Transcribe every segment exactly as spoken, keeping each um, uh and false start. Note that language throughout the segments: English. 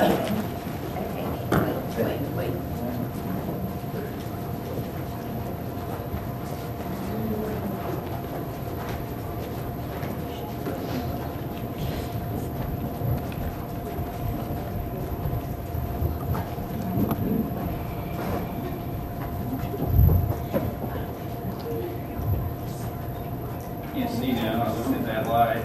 Can't see now. I looked at that light.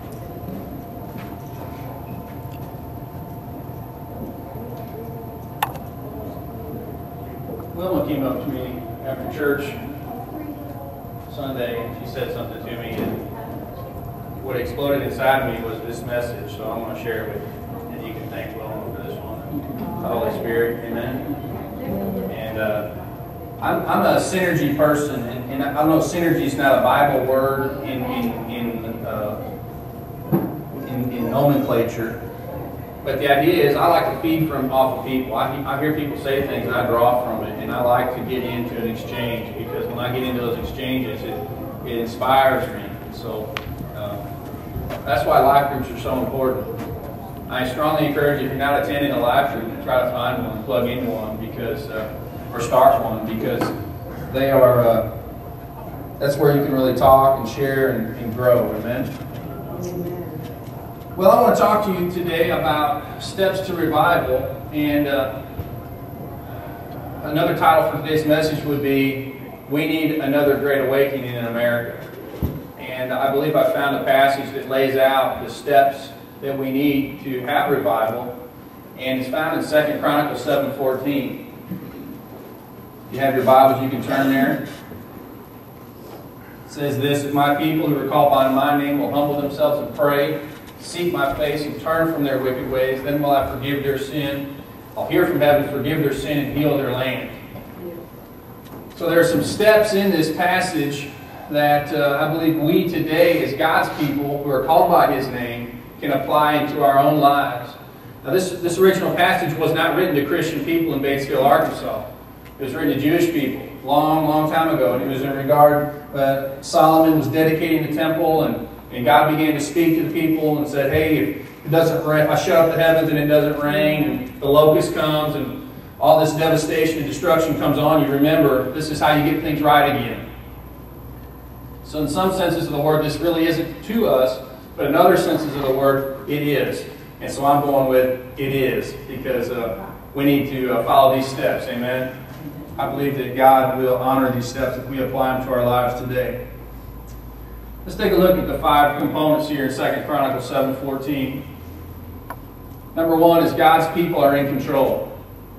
Wilma came up to me after church Sunday, and she said something to me, and what exploded inside of me was this message. So I want to share it with you, and you can thank Wilma for this one. The Holy Spirit, amen. And uh, I'm, I'm a synergy person, and, and I know synergy is not a Bible word in in in, uh, in in nomenclature, but the idea is I like to feed from off of people. I, I hear people say things, and I draw from it, and I like to get into an exchange, because when I get into those exchanges, it it inspires me. So uh, that's why life groups are so important. I strongly encourage you, if you're not attending a life group, to try to find one, plug into one, because. Uh, or start one, because they are, uh, that's where you can really talk and share and, and grow, amen? Well, I want to talk to you today about steps to revival, and uh, another title for today's message would be, We Need Another Great Awakening in America. And I believe I found a passage that lays out the steps that we need to have revival, and it's found in Second Chronicles seven fourteen. If you have your Bibles, you can turn there. It says this, If my people who are called by my name will humble themselves and pray, seek my face and turn from their wicked ways, then will I forgive their sin. I'll hear from heaven, forgive their sin, and heal their land. So there are some steps in this passage that uh, I believe we today, as God's people who are called by His name, can apply into our own lives. Now this, this original passage was not written to Christian people in Batesville, Arkansas. It was written to Jewish people long, long time ago, and it was in regard, uh, Solomon was dedicating the temple, and, and God began to speak to the people and said, hey, if it doesn't rain, if I shut up the heavens and it doesn't rain, and the locust comes, and all this devastation and destruction comes on, you remember, this is how you get things right again. So in some senses of the word, this really isn't to us, but in other senses of the word, it is. And so I'm going with it is, because uh, we need to uh, follow these steps, amen? I believe that God will honor these steps if we apply them to our lives today. Let's take a look at the five components here in Second Chronicles seven fourteen. Number one is God's people are in control.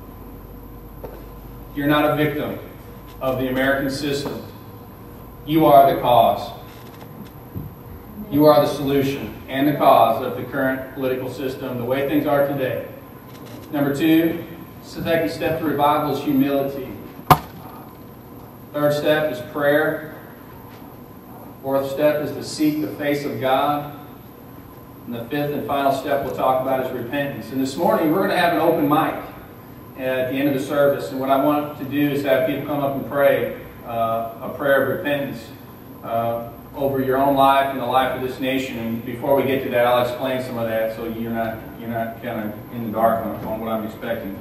You're not a victim of the American system. You are the cause. You are the solution and the cause of the current political system, the way things are today. Number two, the second step to revival is humility. Third step is prayer. Fourth step is to seek the face of God. And the fifth and final step we'll talk about is repentance. And this morning we're going to have an open mic at the end of the service. And what I want to do is have people come up and pray uh, a prayer of repentance uh, over your own life and the life of this nation. And before we get to that, I'll explain some of that so you're not, you're not kind of in the dark on, on what I'm expecting.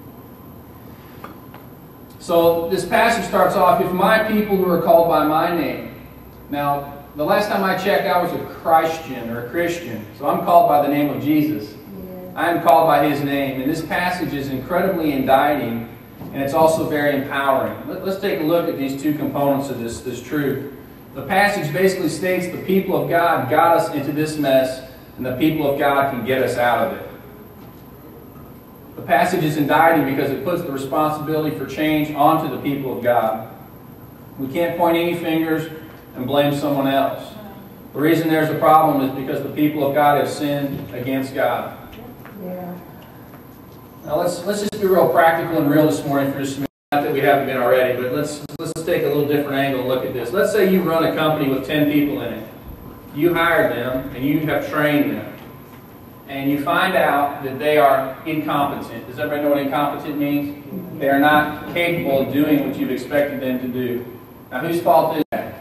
So this passage starts off, if my people who are called by my name. Now, the last time I checked, I was a Christian or a Christian. So I'm called by the name of Jesus. Yeah. I am called by His name. And this passage is incredibly indicting, and it's also very empowering. Let, let's take a look at these two components of this, this truth. The passage basically states the people of God got us into this mess, and the people of God can get us out of it. The passage is indicting because it puts the responsibility for change onto the people of God. We can't point any fingers and blame someone else. The reason there's a problem is because the people of God have sinned against God. Yeah. Now let's let's just be real practical and real this morning for just a minute. Not that we haven't been already, but let's let's take a little different angle and look at this. Let's say you run a company with ten people in it. You hired them and you have trained them. And you find out that they are incompetent. Does everybody know what incompetent means? They are not capable of doing what you've expected them to do. Now, whose fault is that?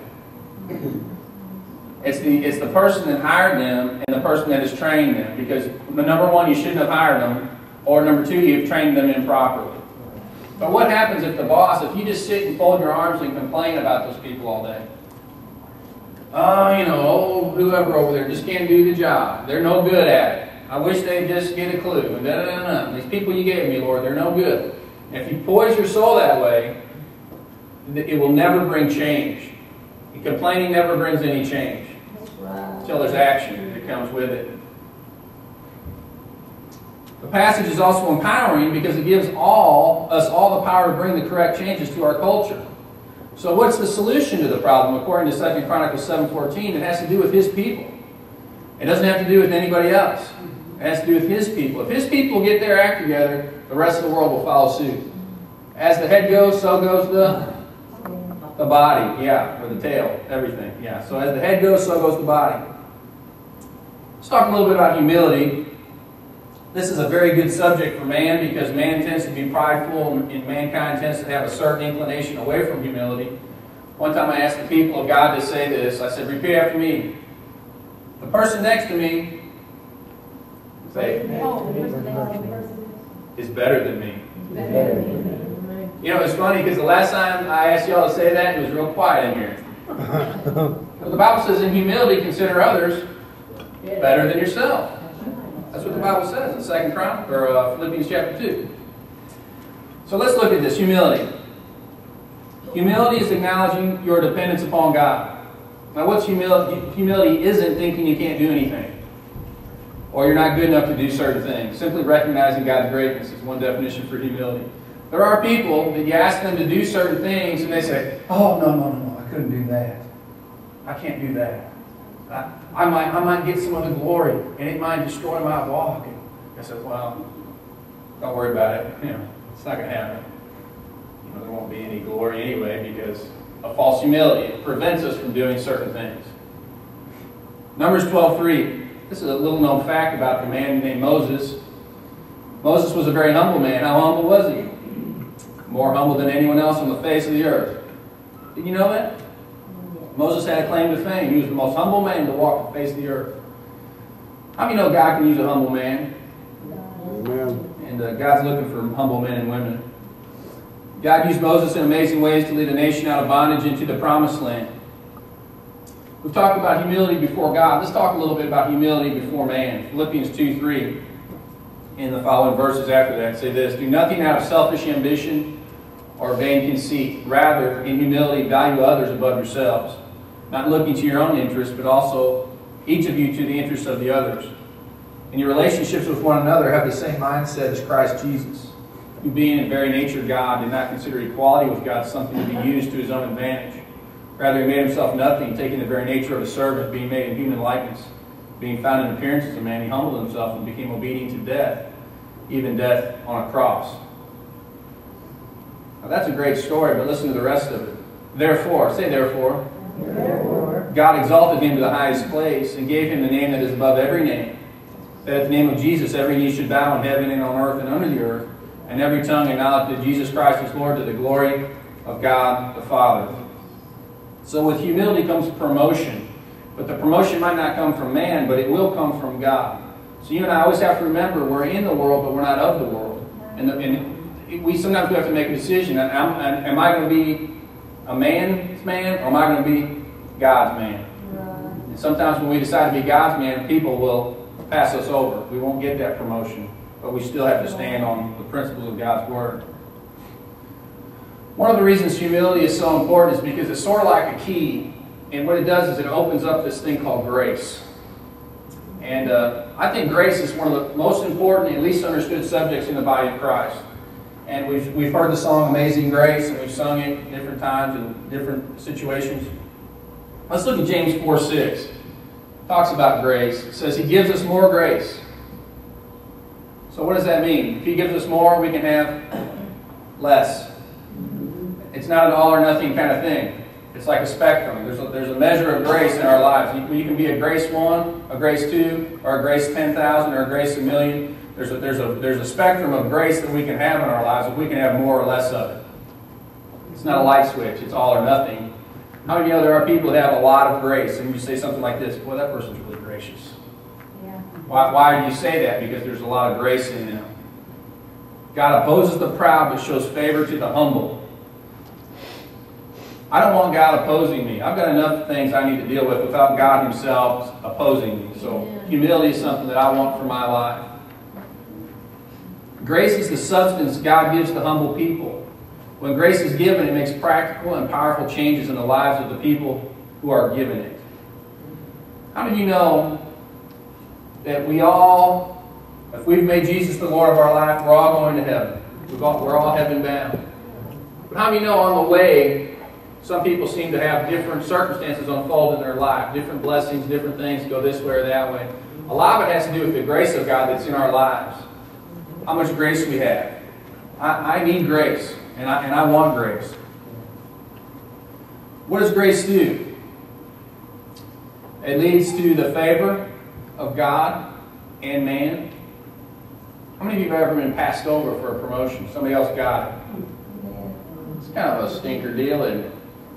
It's the, it's the person that hired them and the person that has trained them. Because, number one, you shouldn't have hired them. Or number two, you've trained them improperly. But what happens if the boss, if you just sit and fold your arms and complain about those people all day? Oh, you know, oh, whoever over there just can't do the job. They're no good at it. I wish they'd just get a clue. And da, da, da, da. These people you gave me, Lord, they're no good. And if you poise your soul that way, it will never bring change. Complaining never brings any change. Until there's action that comes with it. The passage is also empowering because it gives all us all the power to bring the correct changes to our culture. So what's the solution to the problem? According to Second Chronicles seven fourteen, it has to do with His people. It doesn't have to do with anybody else. It has to do with His people. If His people get their act together, the rest of the world will follow suit. As the head goes, so goes the, the body. Yeah, or the tail, everything. Yeah. So as the head goes, so goes the body. Let's talk a little bit about humility. This is a very good subject for man because man tends to be prideful and mankind tends to have a certain inclination away from humility. One time I asked the people of God to say this. I said, repeat after me. The person next to me, say, is better than me. You know, it's funny because the last time I asked y'all to say that, it was real quiet in here. The Bible says in humility, consider others better than yourself. That's what the Bible says in Second Chronicles or uh, Philippians chapter two. So let's look at this, humility. Humility is acknowledging your dependence upon God. Now what's humility? Humility isn't thinking you can't do anything. Or you're not good enough to do certain things. Simply recognizing God's greatness is one definition for humility. There are people that you ask them to do certain things and they say, oh, no, no, no, no, I couldn't do that. I can't do that. I, I might I might get some of the glory and it might destroy my walk. And I said, well, don't worry about it. You know, it's not going to happen. You know, there won't be any glory anyway because of false humility. It prevents us from doing certain things. Numbers twelve three. This is a little known fact about a man named Moses. Moses was a very humble man. How humble was he? More humble than anyone else on the face of the earth. Did you know that? Moses had a claim to fame. He was the most humble man to walk the face of the earth. How many know God can use a humble man? Amen. And uh, God's looking for humble men and women. God used Moses in amazing ways to lead a nation out of bondage into the promised land. We've talked about humility before God. Let's talk a little bit about humility before man. Philippians two three. In the following verses after that say this: do nothing out of selfish ambition or vain conceit. Rather, in humility, value others above yourselves, not looking to your own interests, but also each of you to the interests of the others. In your relationships with one another, have the same mindset as Christ Jesus, who being in very nature God, did not consider equality with God something to be used to his own advantage. Rather, he made himself nothing, taking the very nature of a servant, being made in human likeness. Being found in appearance as a man, he humbled himself and became obedient to death, even death on a cross. Now that's a great story, but listen to the rest of it. Therefore, say therefore. Therefore. God exalted him to the highest place and gave him the name that is above every name. That at the name of Jesus every knee should bow in heaven and on earth and under the earth, and every tongue acknowledge that Jesus Christ is Lord, to the glory of God the Father. So with humility comes promotion. But the promotion might not come from man, but it will come from God. So you and I always have to remember we're in the world, but we're not of the world. And, the, and we sometimes we have to make a decision. Am, am I going to be a man's man, or am I going to be God's man? And sometimes when we decide to be God's man, people will pass us over. We won't get that promotion, but we still have to stand on the principles of God's Word. One of the reasons humility is so important is because it's sort of like a key. And what it does is it opens up this thing called grace. And uh, I think grace is one of the most important and least understood subjects in the body of Christ. And we've, we've heard the song Amazing Grace, and we've sung it different times in different situations. Let's look at James four six. It talks about grace. It says he gives us more grace. So what does that mean? If he gives us more, we can have less. It's not an all or nothing kind of thing. It's like a spectrum. There's a, there's a measure of grace in our lives. You, you can be a grace one, a grace two, or a grace ten thousand, or a grace a million. There's a, there's, a, there's a spectrum of grace that we can have in our lives, if we can have more or less of it. It's not a light switch. It's all or nothing. How many of you know there are people that have a lot of grace, and you say something like this, boy, that person's really gracious. Yeah. Why, why do you say that? Because there's a lot of grace in them. God opposes the proud but shows favor to the humble. I don't want God opposing me. I've got enough things I need to deal with without God himself opposing me. So humility is something that I want for my life. Grace is the substance God gives to humble people. When grace is given, it makes practical and powerful changes in the lives of the people who are given it. How many of you know that we all, if we've made Jesus the Lord of our life, we're all going to heaven. We've all, we're all heaven bound. But how many of you know on the way, some people seem to have different circumstances unfold in their life, different blessings, different things go this way or that way. A lot of it has to do with the grace of God that's in our lives. How much grace we have. I, I need grace, and I, and I want grace. What does grace do? It leads to the favor of God and man. How many of you have ever been passed over for a promotion? Somebody else got it. It's kind of a stinker deal, isn't it?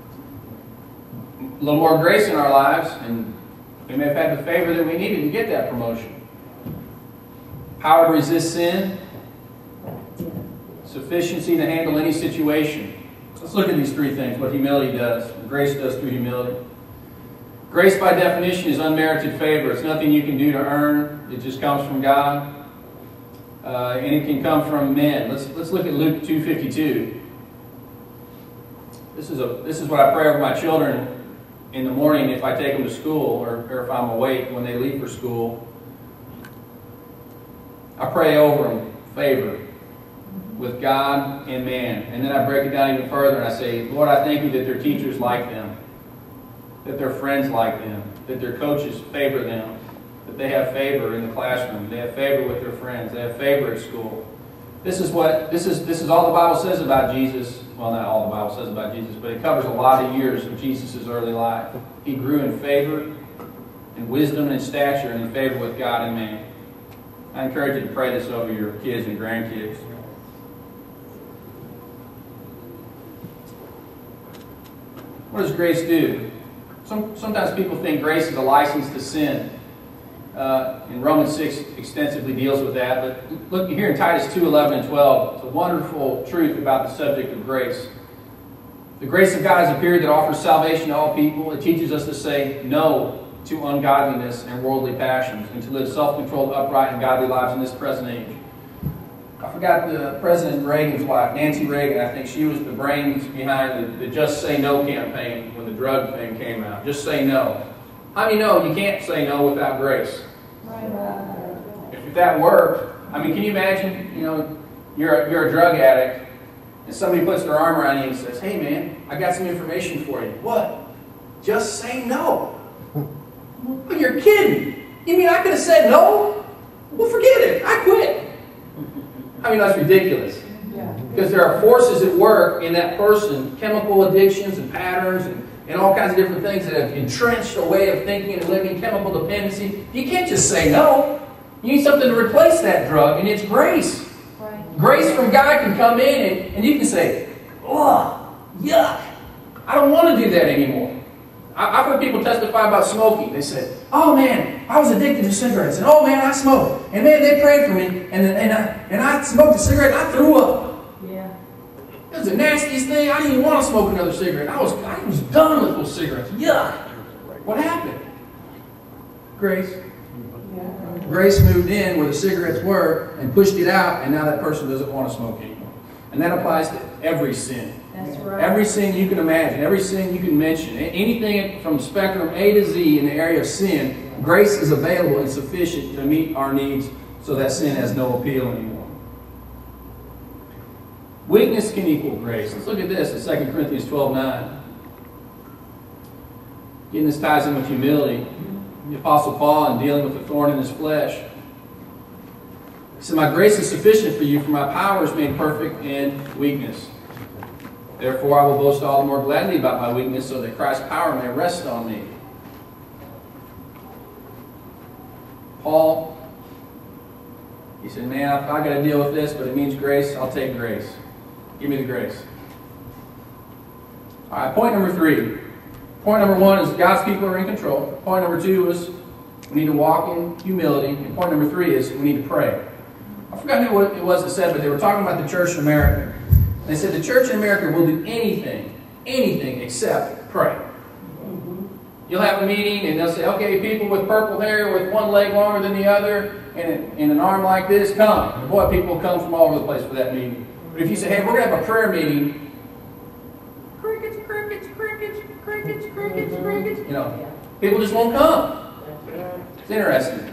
A little more grace in our lives, and we may have had the favor that we needed to get that promotion. Power to resist sin. Sufficiency to handle any situation. Let's look at these three things, what humility does, what grace does through humility. Grace, by definition, is unmerited favor. It's nothing you can do to earn. It just comes from God. Uh, and it can come from men. Let's, let's look at Luke two fifty-two. This is, a, this is what I pray over my children in the morning if I take them to school, or, or if I'm awake when they leave for school. I pray over them favor with God and man. And then I break it down even further and I say, Lord, I thank you that their teachers like them, that their friends like them, that their coaches favor them, that they have favor in the classroom, they have favor with their friends, they have favor at school. This is what this is this is all the Bible says about Jesus. Well, not all the Bible says about Jesus, but it covers a lot of years of Jesus' early life. He grew in favor, in wisdom and stature, and in favor with God and man. I encourage you to pray this over your kids and grandkids. What does grace do? Some, sometimes people think grace is a license to sin. Uh, and Romans six extensively deals with that. But look here in Titus two, eleven and twelve. It's a wonderful truth about the subject of grace. The grace of God has appeared that offers salvation to all people. It teaches us to say no to ungodliness and worldly passions, and to live self-controlled, upright, and godly lives in this present age. I forgot the President Reagan's wife, Nancy Reagan. I think she was the brains behind the, the Just Say No campaign when the drug thing came out. Just say no. How many know you can't say no without grace? If, if that worked, I mean, can you imagine, you know, you're a, you're a drug addict, and somebody puts their arm around you and says, hey man, I got some information for you. What? Just say no. Well, you're kidding. You mean I could have said no? Well, forget it. I quit. I mean, that's ridiculous. Because there are forces at work in that person, chemical addictions and patterns and and all kinds of different things that have entrenched a way of thinking and living, chemical dependency. You can't just say no. You need something to replace that drug, and it's grace. Right. Grace from God can come in, and, and you can say, oh, yuck. I don't want to do that anymore. I, I've heard people testify about smoking. They said, oh man, I was addicted to cigarettes, and oh man, I smoked. And man, they prayed for me, and, and, I, and I smoked a cigarette, and I threw up. It was the nastiest thing. I didn't even want to smoke another cigarette. I was, I was done with those cigarettes. Yuck. What happened? Grace. Yeah. Grace moved in where the cigarettes were and pushed it out, and now that person doesn't want to smoke anymore. And that applies to every sin. That's right. Every sin you can imagine, every sin you can mention, anything from spectrum A to Z in the area of sin, grace is available and sufficient to meet our needs so that sin has no appeal anymore. Weakness can equal grace. Let's look at this in Second Corinthians twelve nine. Again, this ties in with humility. The Apostle Paul, in dealing with the thorn in his flesh, he said, my grace is sufficient for you, for my power is made perfect in weakness. Therefore, I will boast all the more gladly about my weakness, so that Christ's power may rest on me. Paul, he said, man, I've, I've got to deal with this, but it means grace. I'll take grace. Give me the grace. All right, point number three. Point number one is God's people are in control. Point number two is we need to walk in humility. And point number three is we need to pray. I forgot who it was that said, but they were talking about the church in America. They said the church in America will do anything, anything except pray. You'll have a meeting and they'll say, okay, people with purple hair with one leg longer than the other and, and an arm like this, come. And boy, people will come from all over the place for that meeting. But if you say, hey, we're going to have a prayer meeting, crickets, crickets, crickets, crickets, crickets, crickets, you know, people just won't come. It's interesting.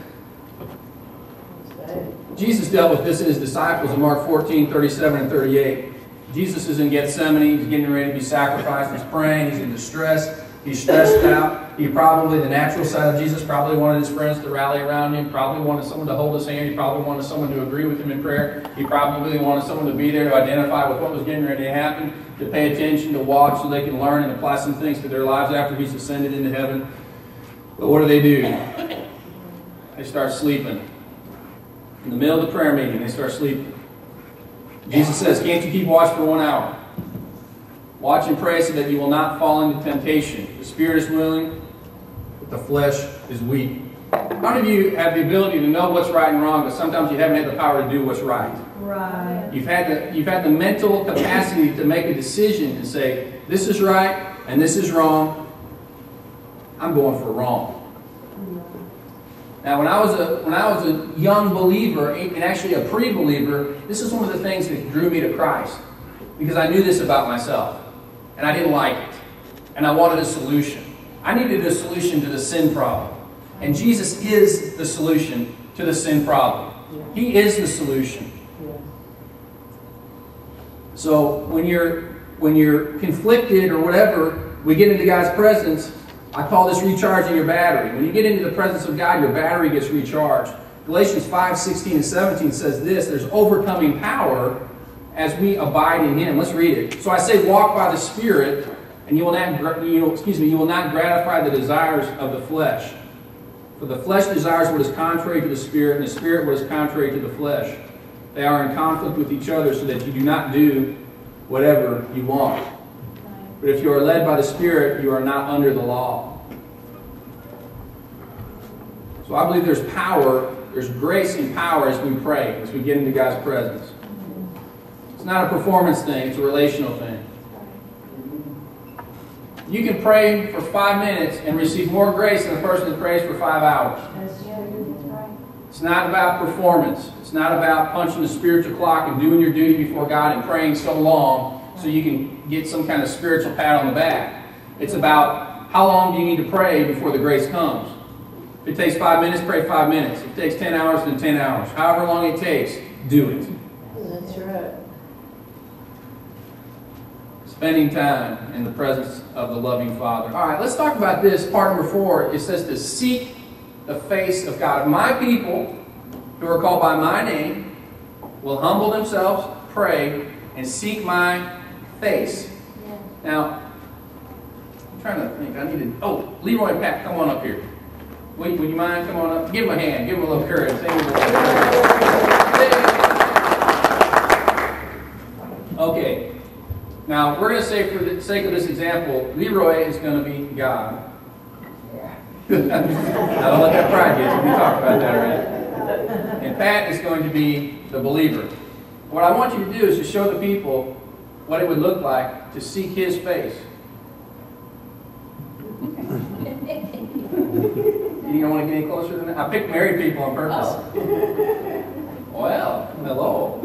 Jesus dealt with this in his disciples in Mark fourteen, thirty-seven and thirty-eight. Jesus is in Gethsemane. He's getting ready to be sacrificed. He's praying. He's in distress. He's stressed out. He probably, the natural side of Jesus, probably wanted his friends to rally around him. Probably wanted someone to hold his hand. He probably wanted someone to agree with him in prayer. He probably wanted someone to be there to identify with what was getting ready to happen, to pay attention, to watch so they can learn and apply some things to their lives after he's ascended into heaven. But what do they do? They start sleeping. In the middle of the prayer meeting, they start sleeping. Jesus says, can't you keep watch for one hour? Watch and pray so that you will not fall into temptation. The spirit is willing, but the flesh is weak. How many of you have the ability to know what's right and wrong, but sometimes you haven't had the power to do what's right? Right. You've had the, you've had the mental capacity to make a decision and say, this is right and this is wrong. I'm going for wrong. Now, when I was a when I was a young believer, and actually a pre-believer, this is one of the things that drew me to Christ, because I knew this about myself, and I didn't like it, and I wanted a solution. I needed a solution to the sin problem, and Jesus is the solution to the sin problem. He is the solution. So when you're when you're conflicted or whatever, we get into God's presence. I call this recharging your battery. When you get into the presence of God, your battery gets recharged. Galatians five, sixteen and seventeen says this, there's overcoming power as we abide in Him. Let's read it. So I say, walk by the Spirit, and you will not, you, excuse me, you will not gratify the desires of the flesh. For the flesh desires what is contrary to the Spirit, and the Spirit what is contrary to the flesh. They are in conflict with each other, so that you do not do whatever you want. But if you are led by the Spirit, you are not under the law. So I believe there's power, there's grace and power as we pray, as we get into God's presence. It's not a performance thing, it's a relational thing. You can pray for five minutes and receive more grace than the person that prays for five hours. It's not about performance. It's not about punching the spiritual clock and doing your duty before God and praying so long so you can get some kind of spiritual pat on the back. It's about how long do you need to pray before the grace comes. If it takes five minutes, pray five minutes. If it takes ten hours, then ten hours. However long it takes, do it. That's right. Spending time in the presence of the loving Father. All right, let's talk about this. Part number four, it says to seek the face of God. My people, who are called by my name, will humble themselves, pray, and seek my face. Yeah. Now, I'm trying to think. I need to. Oh, Leroy and Pat, come on up here. Would, would you mind? Come on up. Give them a hand. Give them a little courage. Okay. Now, we're going to say, for the sake of this example, Leroy is going to be God. Yeah. Now, don't let that pride get you. We talked about that already. And Pat is going to be the believer. What I want you to do is to show the people what it would look like to seek His face. You don't want to get any closer than that? I picked married people on purpose. Oh. Well, hello.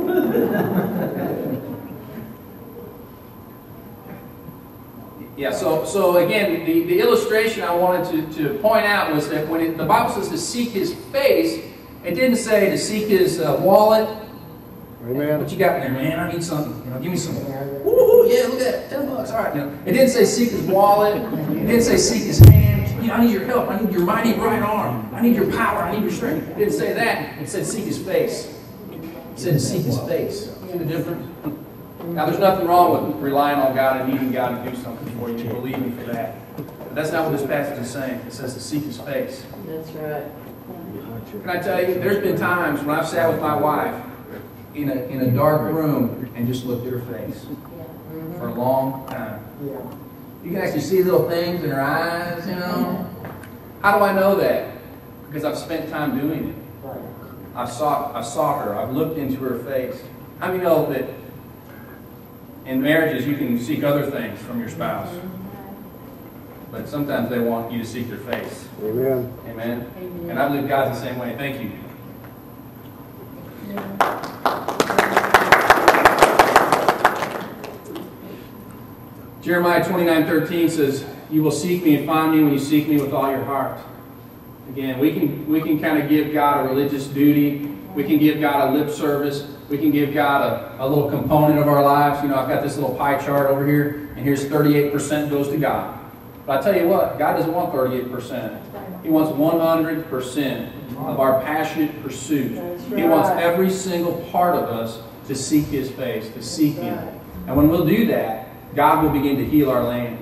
Yeah, so so again, the, the illustration I wanted to, to point out was that when it, the Bible says to seek His face, it didn't say to seek His uh, wallet. Amen. What you got in there, man? I need something. You know, give me some. Woo, yeah, look at that. Ten bucks. All right. You know, it didn't say seek His wallet. It didn't say seek His hand. You know, I need your help. I need your mighty right arm. I need your power. I need your strength. It didn't say that. It said seek His face. It said to seek His face. See the difference? Now, there's nothing wrong with relying on God and needing God to do something for you and believing for that. But that's not what this passage is saying. It says to seek His face. That's right. Can I tell you, there's been times when I've sat with my wife in a, in a dark room and just looked at her face for a long time. You can actually see little things in her eyes, you know. How do I know that? Because I've spent time doing it. I've sought, I've sought her. I've looked into her face. How many know that in marriages you can seek other things from your spouse? But sometimes they want you to seek their face. Amen. Amen. Amen. And I believe God's the same way. Thank you. Jeremiah twenty-nine thirteen says, "You will seek me and find me when you seek me with all your heart." Again, we can we can kind of give God a religious duty. We can give God a lip service. We can give God a, a little component of our lives. You know, I've got this little pie chart over here, and here's thirty-eight percent goes to God. But I tell you what, God doesn't want thirty-eight percent. He wants one hundred percent of our passionate pursuit. He wants every single part of us to seek His face, to seek Him. And when we'll do that, God will begin to heal our land.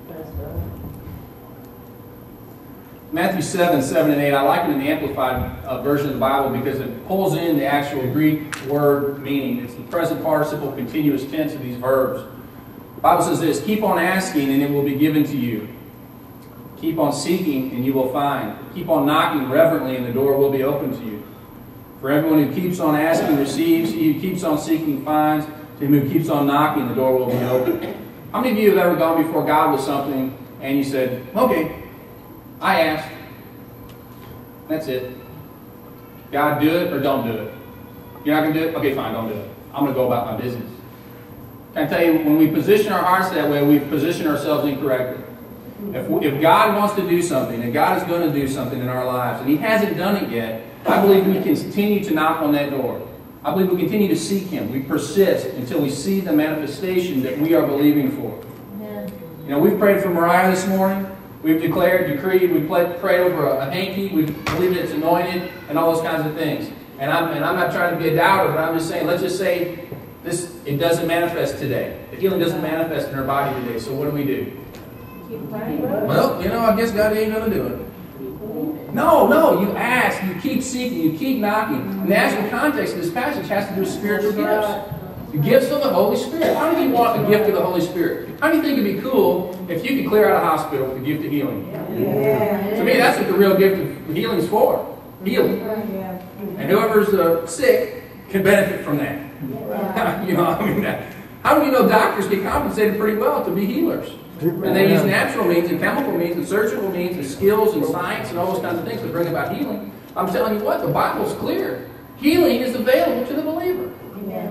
Matthew seven, seven and eight, I like it in the Amplified uh, version of the Bible because it pulls in the actual Greek word meaning. It's the present participle continuous tense of these verbs. The Bible says this, "Keep on asking and it will be given to you. Keep on seeking and you will find. Keep on knocking reverently and the door will be open to you. For everyone who keeps on asking receives, he who keeps on seeking finds, to him who keeps on knocking the door will be open." How many of you have ever gone before God with something and you said, "Okay, I asked. That's it. God, do it or don't do it. You're not going to do it? Okay, fine, don't do it. I'm going to go about my business." Can I tell you, when we position our hearts that way, we position ourselves incorrectly. If, we, if God wants to do something, and God is going to do something in our lives, and He hasn't done it yet, I believe we continue to knock on that door. I believe we continue to seek Him. We persist until we see the manifestation that we are believing for. Amen. You know, we've prayed for Mariah this morning. We've declared, decreed, we've prayed over a, a hanky, we believe that it's anointed, and all those kinds of things. And I'm, and I'm not trying to be a doubter, but I'm just saying, let's just say this, it doesn't manifest today. The healing doesn't manifest in her body today, so what do we do? Keep praying. Well, you know, I guess God ain't going to do it. No, no, you ask, you keep seeking, you keep knocking. And the actual context of this passage has to do with spiritual gifts. The gifts of the Holy Spirit. How many of you want the gift of the Holy Spirit? How do you think it'd be cool if you could clear out a hospital with the gift of healing? Yeah. To me, that's what the real gift of healing is for. Healing. And whoever's uh, sick can benefit from that. Yeah. You know, I mean, that. How do you know doctors get compensated pretty well to be healers? And they use natural means and chemical means and surgical means and skills and science and all those kinds of things to bring about healing. I'm telling you what, the Bible's clear. Healing is available to the believer. Yeah.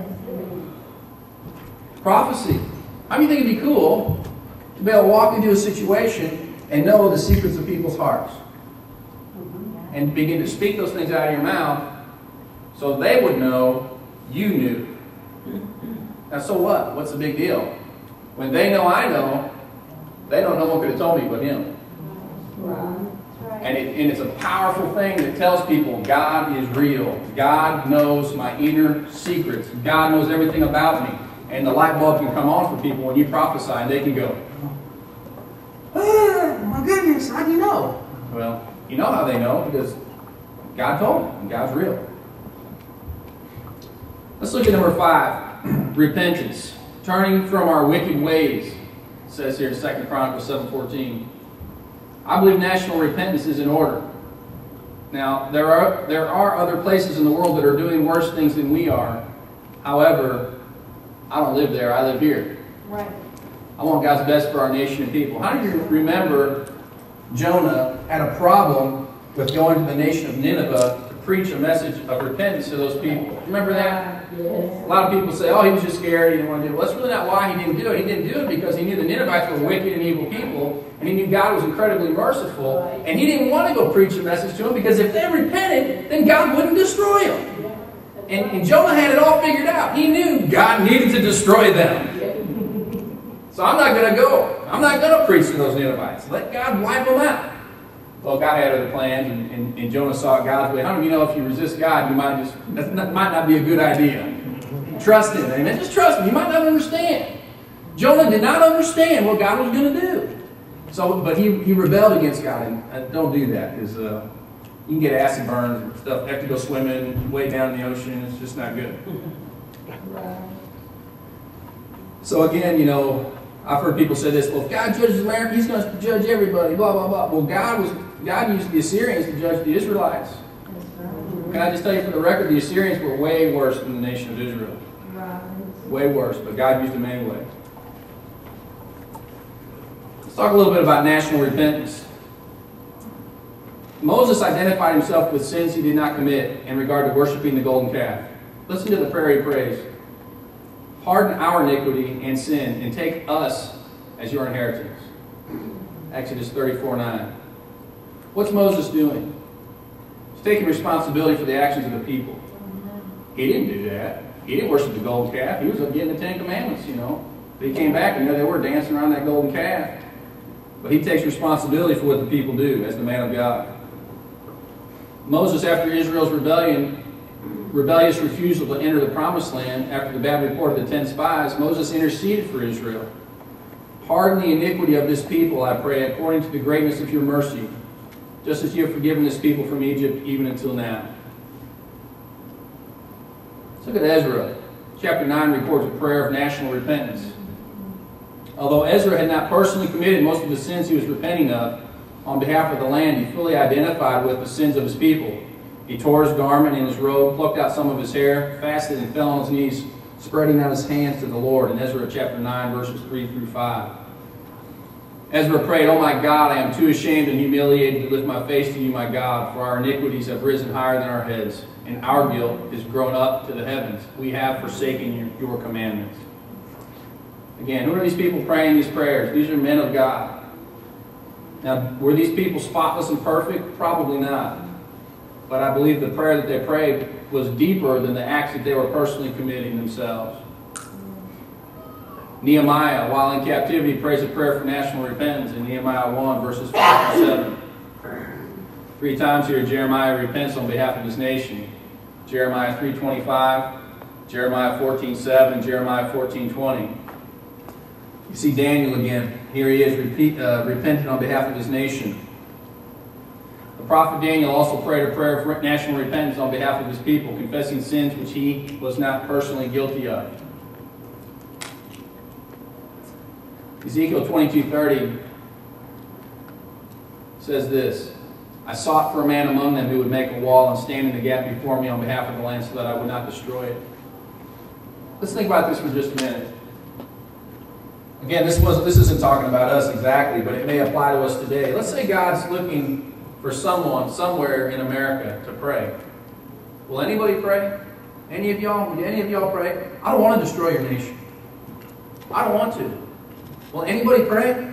Prophecy. How do you think it'd be cool to be able to walk into a situation and know the secrets of people's hearts? And begin to speak those things out of your mouth so they would know you knew. Now, so what? What's the big deal? When they know I know, they don't know what could have told me but Him. And, it, and it's a powerful thing that tells people God is real. God knows my inner secrets. God knows everything about me. And the light bulb can come on for people when you prophesy and they can go, "Oh, my goodness, how do you know?" Well, you know how they know because God told them and God's real. Let's look at number five, repentance. Turning from our wicked ways. It says here in Second Chronicles seven fourteen. I believe national repentance is in order. Now, there are, there are other places in the world that are doing worse things than we are. However, I don't live there, I live here. Right. I want God's best for our nation and people. How do you remember Jonah had a problem with going to the nation of Nineveh to preach a message of repentance to those people? Remember that? Yes. A lot of people say, "Oh, he was just scared, he didn't want to do it." Well, that's really not why he didn't do it. He didn't do it because he knew the Ninevites were wicked and evil people, and he knew God was incredibly merciful, and he didn't want to go preach a message to them because if they repented, then God wouldn't destroy them. And, and Jonah had it all figured out. He knew God needed to destroy them. So I'm not going to go. I'm not going to preach to those Ninevites. Let God wipe them out. Well, God had other plans, and, and, and Jonah saw it God's way. How many of you know if you resist God, you might just that might not be a good idea. Trust Him, amen. Just trust Him. You might not understand. Jonah did not understand what God was going to do. So, but he, he rebelled against God, and uh, don't do that because uh, you can get acid burns and stuff. You have to go swimming way down in the ocean. It's just not good. So again, you know, I've heard people say this. Well, if God judges America, He's going to judge everybody. Blah blah blah. Well, God was God used the Assyrians to judge the Israelites. can I just tell you for the record, the Assyrians were way worse than the nation of Israel. Right. Way worse, but God used them anyway. Let's talk a little bit about national repentance. Moses identified himself with sins he did not commit in regard to worshiping the golden calf. Listen to the prayer he prays. Pardon our iniquity and sin, and take us as your inheritance. Exodus thirty-four nine. What's Moses doing? He's taking responsibility for the actions of the people. He didn't do that. He didn't worship the golden calf. He was getting the Ten Commandments, you know. But he came back and there they were dancing around that golden calf. But he takes responsibility for what the people do as the man of God. Moses, after Israel's rebellion, rebellious refusal to enter the promised land after the bad report of the ten spies, Moses interceded for Israel. Pardon the iniquity of this people, I pray, according to the greatness of your mercy, just as you have forgiven this people from Egypt even until now. Let's look at Ezra. Chapter nine records a prayer of national repentance. Although Ezra had not personally committed most of the sins he was repenting of, on behalf of the land, he fully identified with the sins of his people. He tore his garment and his robe, plucked out some of his hair, fasted and fell on his knees, spreading out his hands to the Lord. In Ezra chapter nine, verses three through five. Ezra prayed, "Oh my God, I am too ashamed and humiliated to lift my face to you, my God, for our iniquities have risen higher than our heads, and our guilt is grown up to the heavens. We have forsaken your, your commandments." Again, who are these people praying these prayers? These are men of God. Now, were these people spotless and perfect? Probably not. But I believe the prayer that they prayed was deeper than the acts that they were personally committing themselves. Nehemiah, while in captivity, prays a prayer for national repentance in Nehemiah one, verses five and seven. Three times here, Jeremiah repents on behalf of his nation. Jeremiah three twenty-five, Jeremiah fourteen seven, Jeremiah fourteen twenty. You see Daniel again. Here he is repeat, uh, repenting on behalf of his nation. The prophet Daniel also prayed a prayer of national repentance on behalf of his people, confessing sins which he was not personally guilty of. Ezekiel twenty-two thirty says this, "I sought for a man among them who would make a wall and stand in the gap before me on behalf of the land so that I would not destroy it." Let's think about this for just a minute. Again, this wasn't this isn't talking about us exactly, but it may apply to us today. Let's say God's looking for someone somewhere in America to pray. Will anybody pray? Any of y'all? Would any of y'all pray? I don't want to destroy your nation. I don't want to. Will anybody pray?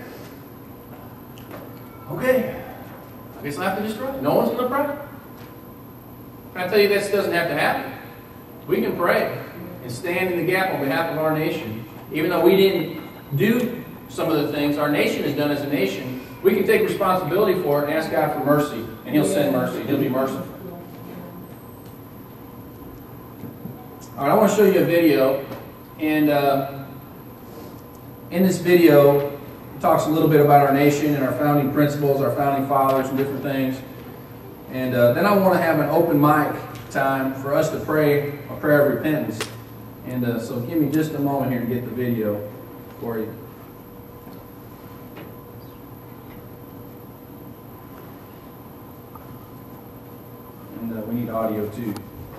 Okay. I guess I have to destroy it. No one's going to pray. Can I tell you this doesn't have to happen? We can pray and stand in the gap on behalf of our nation. Even though we didn't do some of the things our nation has done as a nation, we can take responsibility for it and ask God for mercy. And He'll send mercy. He'll be merciful. All right, I want to show you a video. And uh, in this video, it talks a little bit about our nation and our founding principles, our founding fathers, and different things. And uh, then I want to have an open mic time for us to pray a prayer of repentance. And uh, so give me just a moment here to get the video for you. And uh, we need audio too.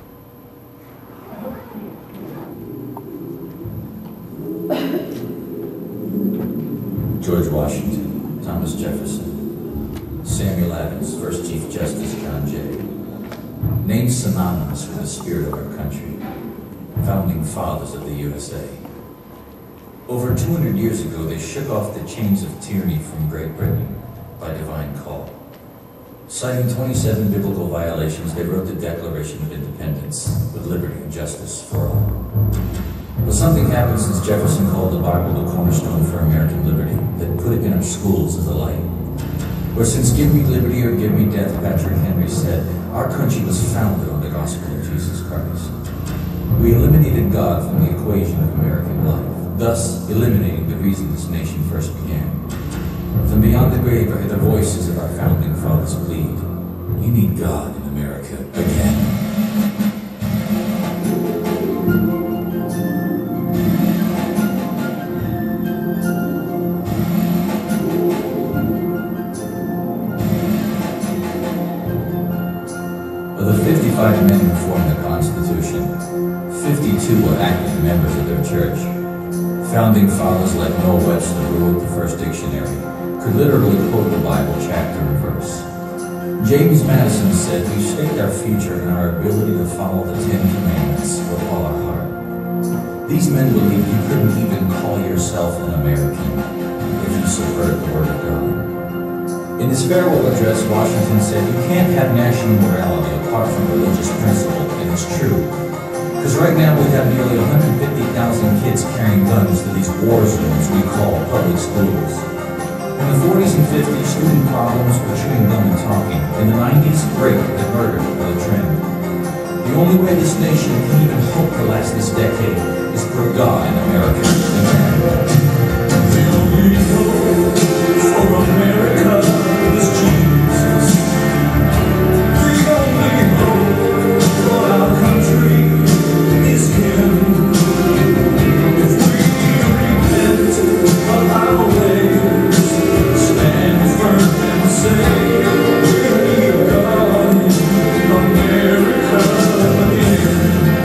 George Washington, Thomas Jefferson, Samuel Adams, first Chief Justice John Jay. Names synonymous with the spirit of our country. Founding fathers of the U S A. Over two hundred years ago, they shook off the chains of tyranny from Great Britain by divine call. Citing twenty-seven biblical violations, they wrote the Declaration of Independence with liberty and justice for all. But something happened since Jefferson called the Bible the cornerstone for American liberty that put it in our schools as a light. Where since give me liberty or give me death, Patrick Henry said, our country was founded on the gospel of Jesus Christ. We eliminated God from the equation of American life, thus eliminating the reason this nation first began. From beyond the grave, I hear the voices of our founding fathers plead, you need God in America again. sixty-five men who formed the Constitution. fifty-two were active members of their church. Founding fathers like Noah Webster, who wrote the first dictionary, could literally quote the Bible chapter and verse. James Madison said, "We stake our future in our ability to follow the Ten Commandments with all our heart." These men believed you couldn't even call yourself an American if you subverted the Word of God. In his farewell address, Washington said, "You can't have national morality apart from religious principle," and it's true. Because right now we have nearly one hundred fifty thousand kids carrying guns to these war zones we call public schools. In the forties and fifties, student problems were chewing gum and talking. In the nineties, rape and murder were the trend. The only way this nation can even hope to last this decade is for God in America. Amen. The only hope for America is Jesus. The only hope for our country is Him. If we repent of our ways, stand firm and say, we're God in America again.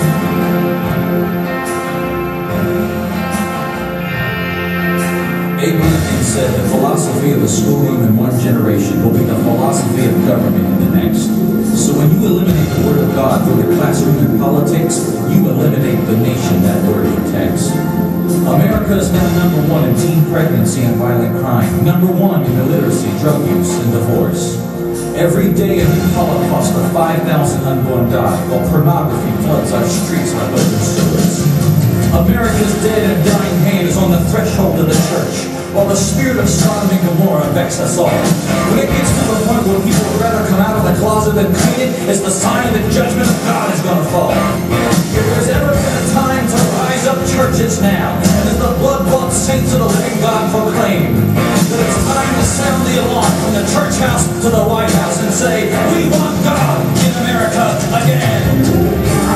Abe Lincoln said, "The philosophy of the schoolroom in one generation will be the philosophy of government in the next." So when you eliminate the Word of God from the classroom and politics, you eliminate the nation that Word protects. America is now number one in teen pregnancy and violent crime, number one in illiteracy, drug use, and divorce. Every day in the Holocaust, of five thousand unborn die, while pornography floods our streets like open sewers. America's dead and dying hand is on the threshold of the church, while the spirit of Sodom and Gomorrah vex us all. When it gets to the point where people would rather come out of the closet than clean it, it's the sign that the judgment of God is going to fall. If there's ever been a time to rise up, church, it's now. And as the blood-bought saints of the living God proclaim that it's time to sound the alarm from the church house to the White House and say, we want God in America again.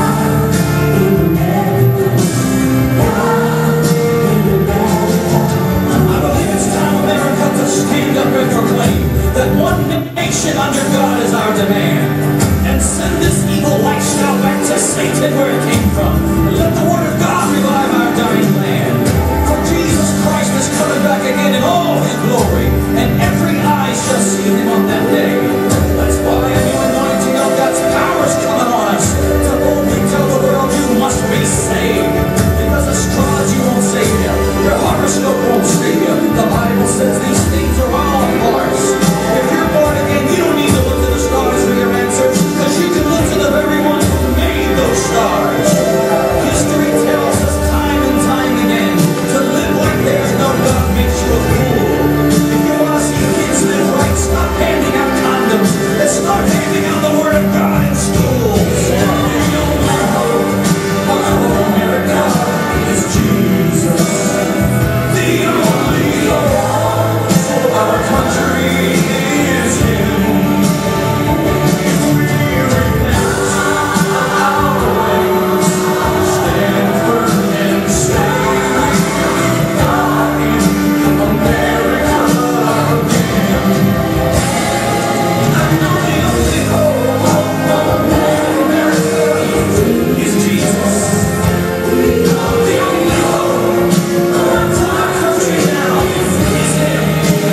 Stand up and proclaim that one nation under God is our demand, and send this evil lifestyle back to Satan where it came from. Let the Word of God revive our dying land. For Jesus Christ is coming back again in all His glory, and every eye shall see Him on that day. That's why a new anointing of God's power is coming on us to boldly tell the world you must be saved. Because astrology won't save you, your horoscope won't save you. The Bible says these things are all farce. If you're born again, you don't need to look to the stars for your answer, because you can look to the very one who made those stars. History tells us time and time again to live like there's no God makes you a fool. If you want to see kids live right, stop handing out condoms and start handing out the Word of God in schools. The only hope for America is Jesus. The only hope for our country is Him. If we repent of our ways, stand firm and say, we're God in America again. I know the only hope for America is Jesus. The only hope for our country now is Him.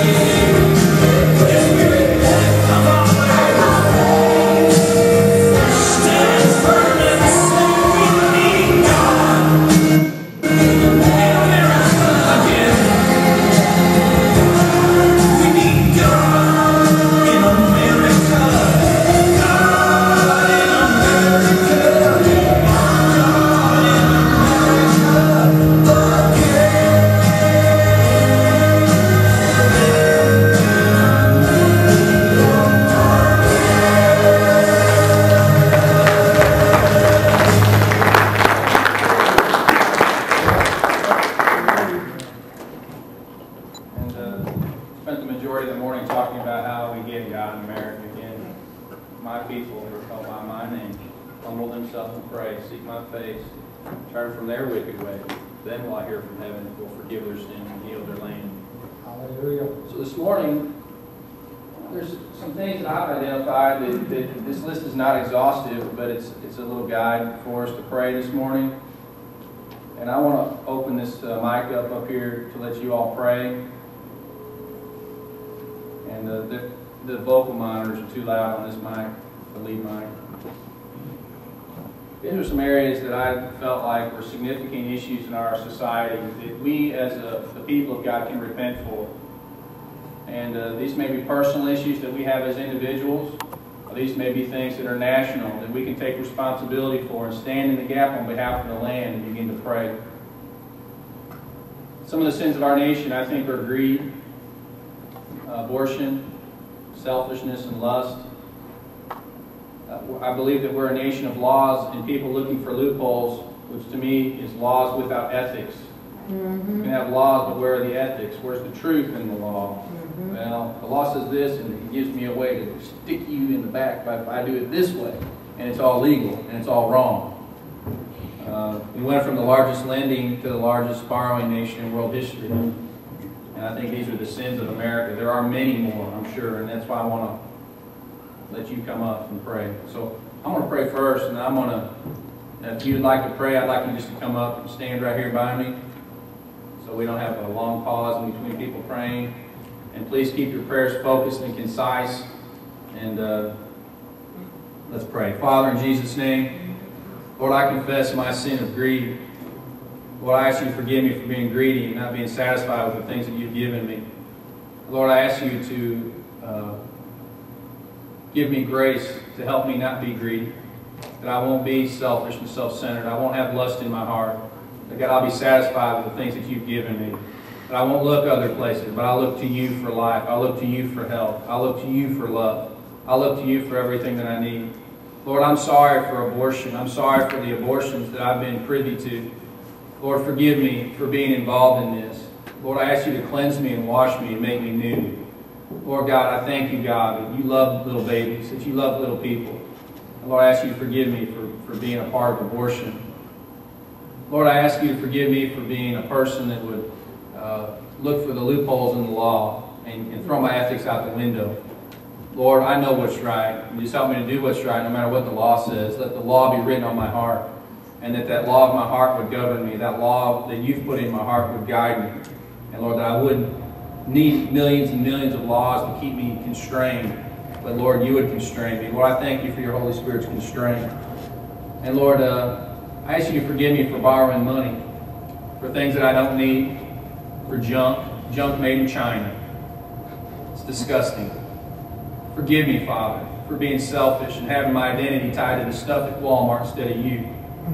If we repent of our ways, stand firm and say we need God in America again. We need God in America. God in America. God in America again. And uh, spent the majority of the morning talking about how we get God in America again. My people who are called by my name humble themselves and pray, seek my face, turn from their wicked ways. Then will I hear from heaven and will forgive their sins and heal their land. Hallelujah. So this morning, there's some things that I've identified that, that this list is not exhaustive, but it's it's a little guide for us to pray this morning. And I want to open this uh, mic up up here to let you all pray. And uh, the, the vocal monitors are too loud on this mic, the lead mic. These are some areas that I felt like were significant issues in our society that we as a, the people of God can repent for. And uh, these may be personal issues that we have as individuals. Or these may be things that are national that we can take responsibility for and stand in the gap on behalf of the land and begin to pray. Some of the sins of our nation, I think, are greed, uh, abortion, selfishness, and lust. Uh, I believe that we're a nation of laws and people looking for loopholes, which to me is laws without ethics. Mm-hmm. You can have laws, but where are the ethics? Where's the truth in the law? Mm-hmm. Well, the law says this, and it gives me a way to stick you in the back if I do it this way. And it's all legal, and it's all wrong. Uh, we went from the largest lending to the largest borrowing nation in world history. And I think these are the sins of America. There are many more, I'm sure, and that's why I want to let you come up and pray. So I'm going to pray first, and I'm going to, if you'd like to pray, I'd like you just to come up and stand right here by me so we don't have a long pause in between people praying. And please keep your prayers focused and concise. And uh, let's pray. Father, in Jesus' name, Lord, I confess my sin of greed. Lord, I ask you to forgive me for being greedy and not being satisfied with the things that you've given me. Lord, I ask you to uh, give me grace to help me not be greedy, that I won't be selfish and self-centered. I won't have lust in my heart. That God, I'll be satisfied with the things that you've given me. That I won't look other places, but I'll look to you for life. I'll look to you for health. I'll look to you for love. I'll look to you for everything that I need. Lord, I'm sorry for abortion. I'm sorry for the abortions that I've been privy to. Lord, forgive me for being involved in this. Lord, I ask you to cleanse me and wash me and make me new. Lord God, I thank you, God, that you love little babies, that you love little people. And Lord, I ask you to forgive me for, for being a part of abortion. Lord, I ask you to forgive me for being a person that would uh, look for the loopholes in the law and, and throw my ethics out the window. Lord, I know what's right. Just help me to do what's right no matter what the law says. Let the law be written on my heart. And that that law of my heart would govern me. That law that you've put in my heart would guide me. And Lord, that I wouldn't need millions and millions of laws to keep me constrained. But Lord, you would constrain me. Lord, I thank you for your Holy Spirit's constraint. And Lord, uh, I ask you to forgive me for borrowing money for things that I don't need, for junk, junk made in China. It's disgusting. Forgive me, Father, for being selfish and having my identity tied to the stuff at Walmart instead of you.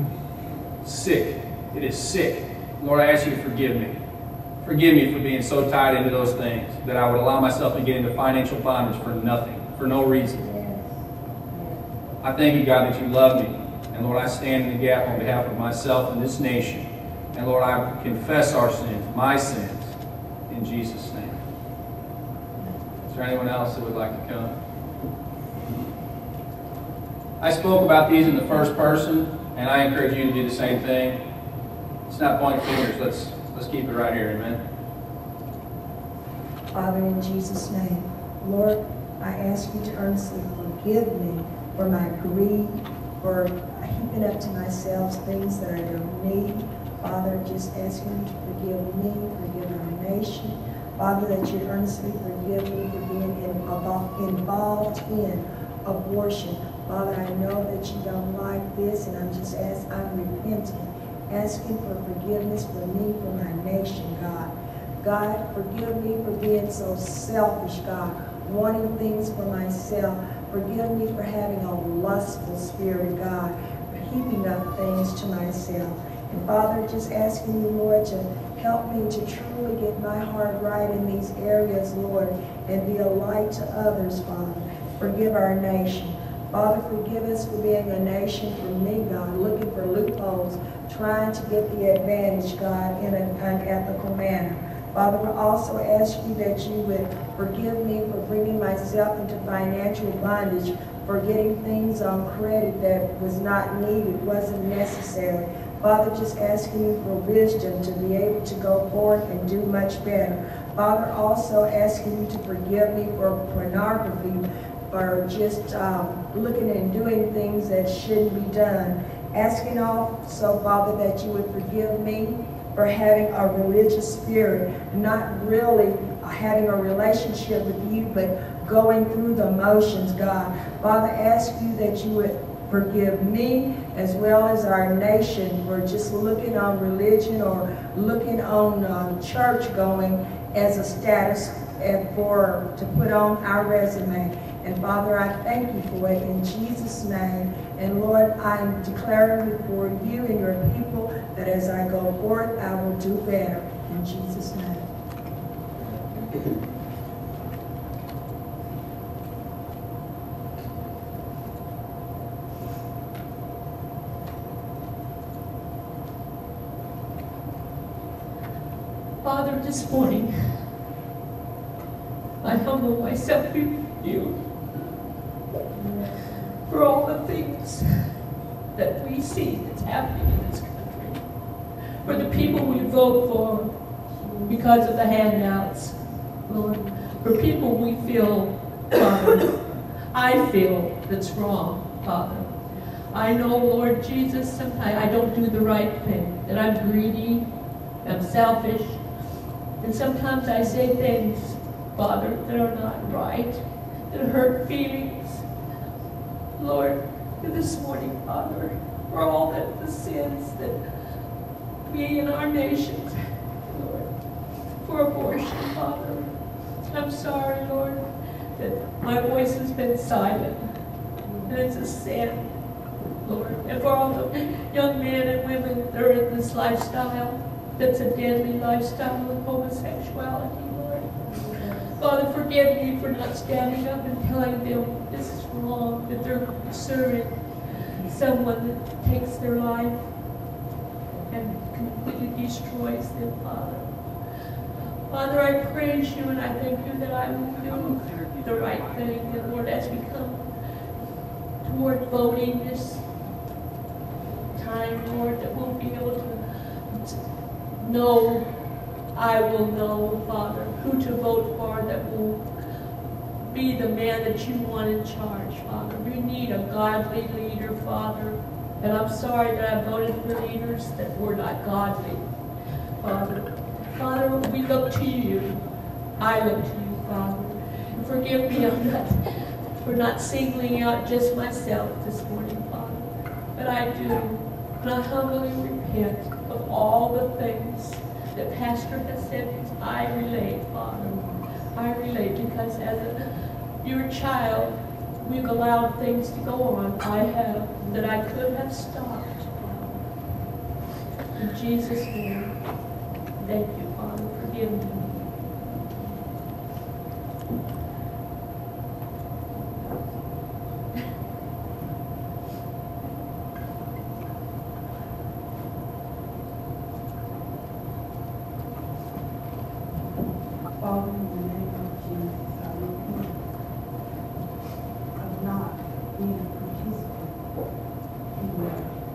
Sick. It is sick. Lord, I ask you to forgive me. Forgive me for being so tied into those things that I would allow myself to get into financial bondage for nothing, for no reason. I thank you, God, that you love me. And Lord, I stand in the gap on behalf of myself and this nation. And Lord, I confess our sins, my sins, in Jesus' name. Is there anyone else that would like to come? I spoke about these in the first person, and I encourage you to do the same thing. Let's not point fingers. Let's let's keep it right here. Amen. Father, in Jesus' name, Lord, I ask you to earnestly forgive me for my greed, for heaping up to myself things that I don't need. Father, just asking you to forgive me, forgive our nation. Father, that you earnestly forgive me for being involved in abortion. Father, I know that you don't like this, and I'm just asking, I'm repenting, asking for forgiveness for me, for my nation, God. God, forgive me for being so selfish, God, wanting things for myself. Forgive me for having a lustful spirit, God, for heaping up things to myself. And Father, just asking you, Lord, to help me to truly get my heart right in these areas, Lord, and be a light to others, Father. Forgive our nation. Father, forgive us for being a nation, for me, God, looking for loopholes, trying to get the advantage, God, in an unethical manner. Father, we also ask you that you would forgive me for bringing myself into financial bondage, for getting things on credit that was not needed, wasn't necessary. Father, just asking you for wisdom to be able to go forth and do much better. Father, also asking you to forgive me for pornography, for just um, looking and doing things that shouldn't be done. Asking also, Father, that you would forgive me for having a religious spirit, not really having a relationship with you, but going through the motions, God. Father, ask you that you would forgive me as well as our nation for just looking on religion or looking on um, church going as a status and for to put on our resume. And Father, I thank you for it in Jesus' name. And Lord, I'm declaring before you and your people that as I go forth, I will do better in Jesus' name. Father, this morning, I humble myself before you for all the things that we see that's happening in this country, for the people we vote for because of the handouts, Lord, for people we feel, Father, I feel that's wrong, Father. I know, Lord Jesus, sometimes I don't do the right thing, that I'm greedy, I'm selfish, and sometimes I say things, Father, that are not right, that hurt feelings. Lord, this morning, Father, for all that the sins that be in our nations, Lord, for abortion, Father. I'm sorry, Lord, that my voice has been silent, and it's a sin, Lord. And for all the young men and women that are in this lifestyle, that's a deadly lifestyle of homosexuality, Lord. Father, forgive me for not standing up and telling them this is wrong, that they're serving someone that takes their life and completely destroys them, Father. Father, I praise you and I thank you that I will do the right thing. And Lord, as we come toward voting this time, Lord, that we'll be able to know, I will know, Father, who to vote for that will be the man that you want in charge, Father. We need a godly leader, Father. And I'm sorry that I voted for leaders that were not godly, Father. Father, we look to you. I look to you, Father. And forgive me on that, for not singling out just myself this morning, Father. But I do. And I humbly repent of all the things that Pastor has said. I relate, Father. I relate because as a your child, we've allowed things to go on. I have, that I could have stopped. In Jesus' name, thank you, Father. Forgive me. Father, in the name of Jesus, I repent of not being a participant in the,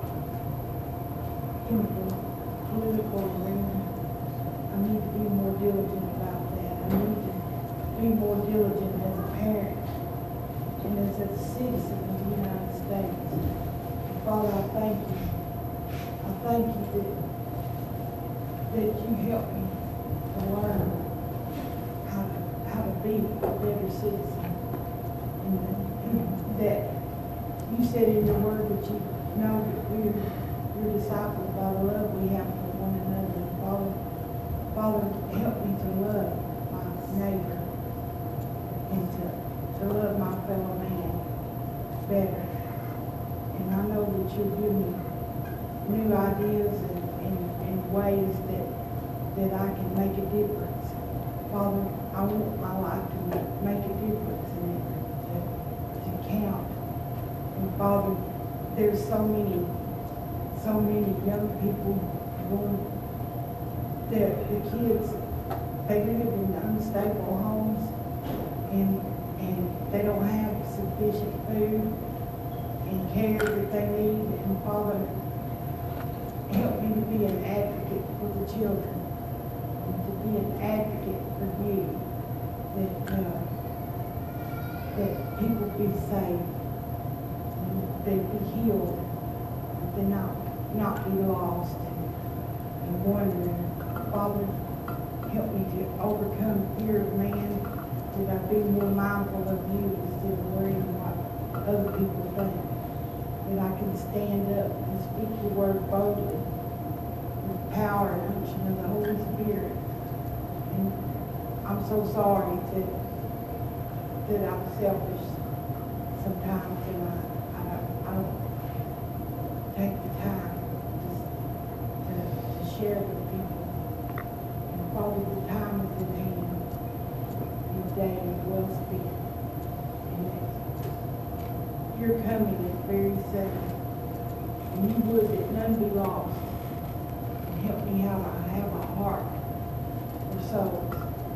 in the political arena. I need to be more diligent about that. I need to be more diligent as a parent and as a citizen of the United States. Father, I thank you. I thank you that, that you help me to learn how to, how to be a better citizen. And that you said in your word that you know that we're, we're disciples by the love we have for one another. And Father, Father, help me to love my neighbor and to, to love my fellow man better. And I know that you'll give me new ideas and, and, and ways that, that I can make a difference. Father, I want my life to make a difference in it, to, to count. And Father, there's so many, so many young people born, the, the kids, they live in unstable homes and, and they don't have sufficient food and care that they need. And Father, help me to be an advocate for the children and to be be an advocate for you, that, uh, that people be saved, and they be healed, that they not, not be lost and, and wondering. Father, help me to overcome fear of man, that I be more mindful of you instead of worrying what other people think. That I can stand up and speak your word boldly with power and unction of the Holy Spirit. And I'm so sorry that that I'm selfish sometimes, and I, I, don't, I don't take the time to, to share with people. And Father, the time is at hand. Your day is well spent. And that your coming is very soon. And you would that none be lost. And help me have a, have a heart for souls.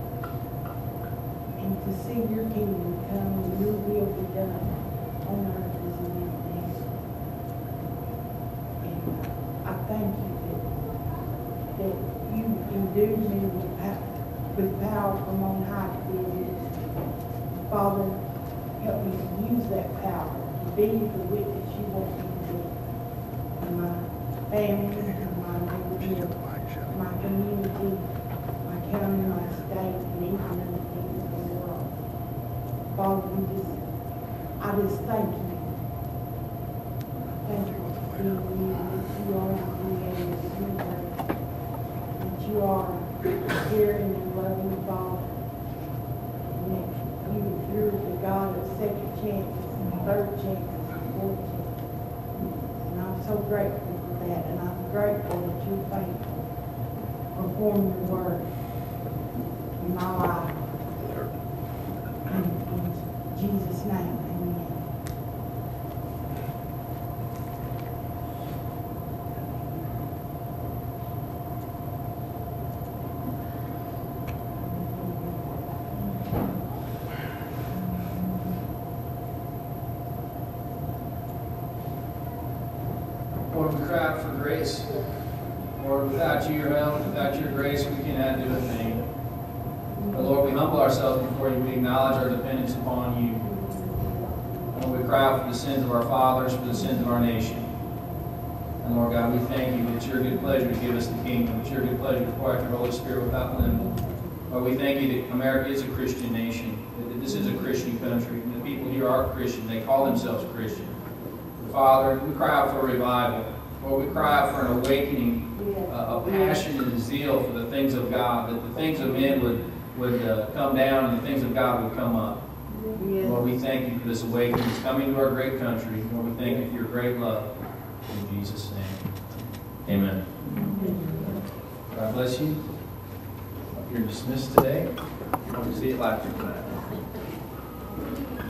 And to see your kingdom come and your will be done on earth as it is in heaven. And uh, I thank you that, that you endued me with power, with power from on high to do this. Father, help me to use that power to be the witness you want me to be in my family, in my neighborhood, my community, my county, my state, and even other things in the world. Father, we just, I just thank you. Thank you for being you, that you are the creator of the universe, that you are a caring and loving Father, and that you, you're the God of second chances and third chances and fourth chances. And I'm so grateful for that, and I'm grateful that you're faithful. Perform your word in my life. In, in Jesus' name, amen. Lord, we cry out for grace. Lord, without you, your help, without your grace, we cannot do a thing. But Lord, we humble ourselves before you. We acknowledge our dependence upon you. Lord, we cry out for the sins of our fathers, for the sins of our nation. And Lord God, we thank you that it's your good pleasure to give us the kingdom. It's your good pleasure to pour out your Holy Spirit without limit. Lord, we thank you that America is a Christian nation, that this is a Christian country, and the people here are Christian. They call themselves Christian. Father, we cry out for a revival. Lord, we cry out for an awakening, uh, a passion and a zeal for the things of God, that the things of men would, would uh, come down and the things of God would come up. Lord, we thank you for this awakening that's coming to our great country. Lord, we thank you for your great love. In Jesus' name, amen. God bless you. You're dismissed today. Hope to see you later tonight.